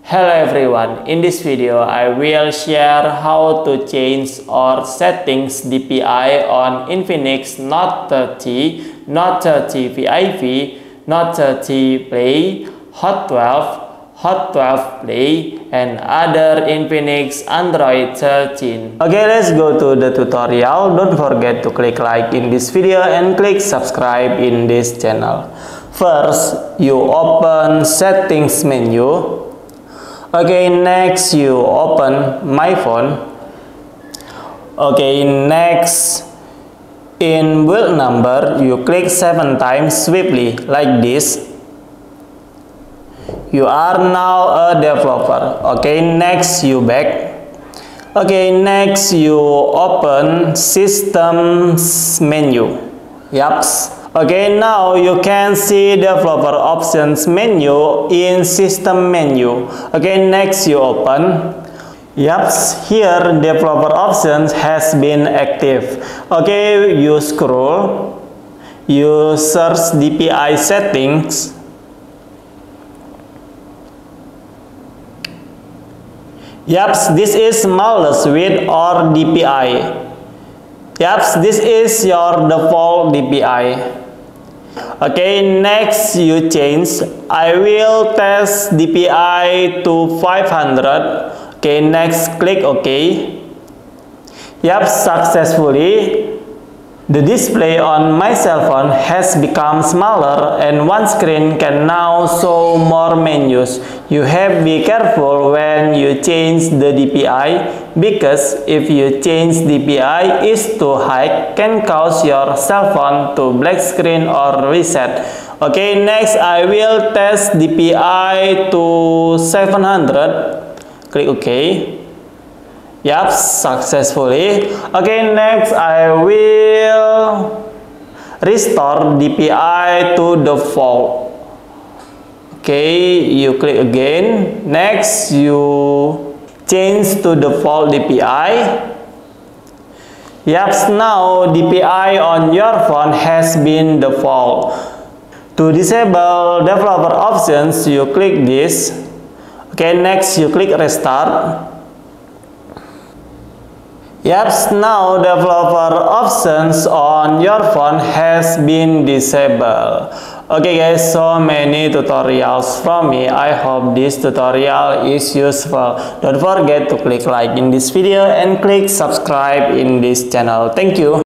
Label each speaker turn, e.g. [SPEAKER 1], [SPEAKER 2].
[SPEAKER 1] Hello everyone, in this video I will share how to change or settings DPI on Infinix Note 30, Note 30 VIV, Note 30 Play, Hot 12 Play, and other Infinix Android 13. Okay, let's go to the tutorial. Don't forget to click like in this video and click subscribe in this channel. First, you open settings menu. Okay, next you open my phone. Okay, next in build number you click 7 times swiftly like this. You are now a developer. Okay, next you back. Okay, next you open systems menu. Yups. Okay, now you can see developer options menu in system menu. Okay, next you open. Yups, here developer options has been active. Okay, you scroll. You search DPI settings. Yups, this is smallest width or DPI. Yups, this is your default DPI. Okay, next you change. I will test DPI to 500. Okay, next click OK. Yup, successfully. The display on my cell phone has become smaller and one screen can now show more menus. You have to be careful when you change the DPI because if you change DPI is too high can cause your cell phone to black screen or reset. Okay, next I will test DPI to 700. Click OK. Yup, successfully. Okay, next I will restore DPI to default. Okay, you click again. Next you change to default DPI. Yup, now DPI on your phone has been default. To disable developer options, you click this. Okay, next you click restart. Yup, now developer options on your phone has been disabled. Okay guys, so many tutorials from me. I hope this tutorial is useful. Don't forget to click like in this video and click subscribe in this channel. Thank you.